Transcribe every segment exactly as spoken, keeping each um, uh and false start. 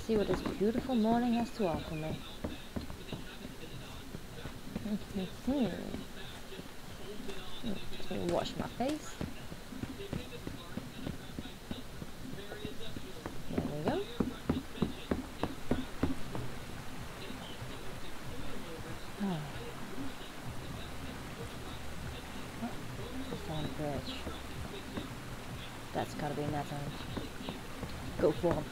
see what this beautiful morning has to offer me. Hmm. Let me wash my face. There we go. Oh. Oh, on bridge. That's gotta be Netto. Go for him.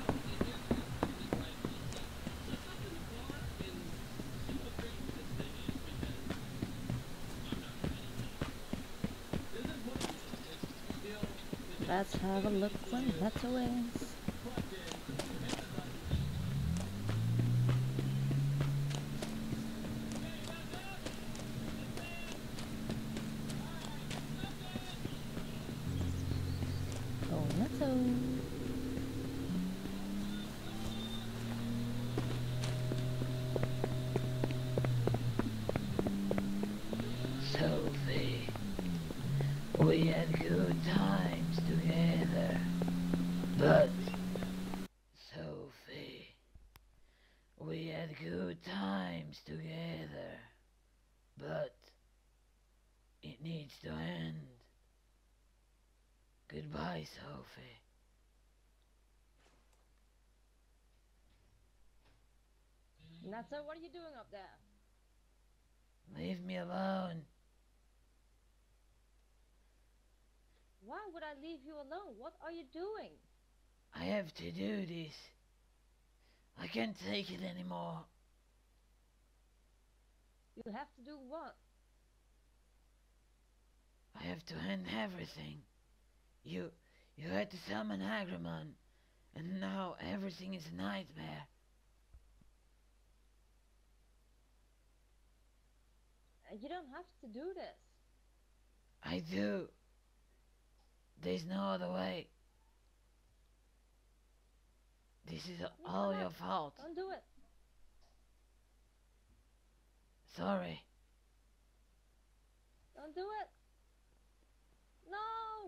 Let's have a look when Netto is. Oh, Netto. Sophie, we had good times together, but Sophie, we had good times together, but it needs to end. Goodbye, Sophie. Netto, what are you doing up there? Leave me alone. Why would I leave you alone? What are you doing? I have to do this. I can't take it anymore. You have to do what? I have to end everything. You, you had to summon Agramon, and now everything is a nightmare. You don't have to do this. I do. There's no other way. This is No, all no, your fault. Don't do it. Sorry. Don't do it. No!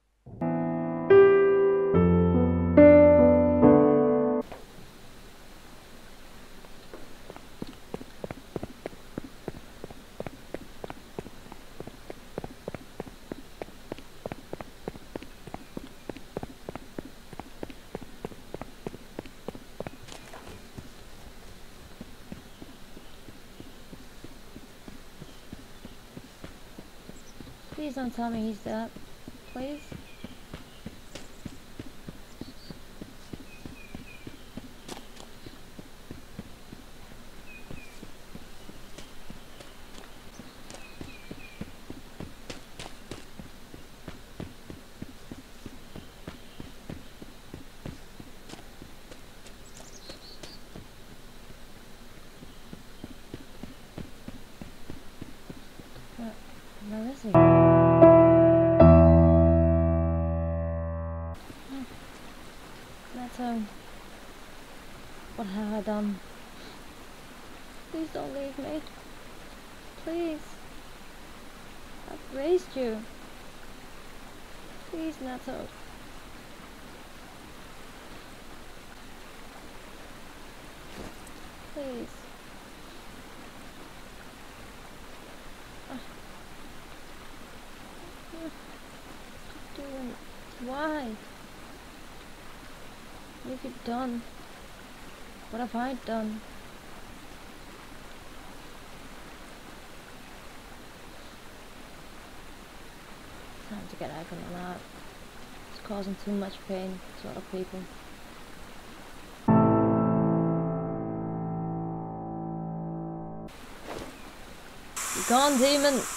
Please don't tell me he's dead. Please. Where, where is he? Netto, what have I done? Please don't leave me. Please. I've raised you. Please, Netto. Please. Uh, what are you doing? Why? What have you done? What have I done? Time to get Agramon out. It's causing too much pain to other people. Be gone, demon!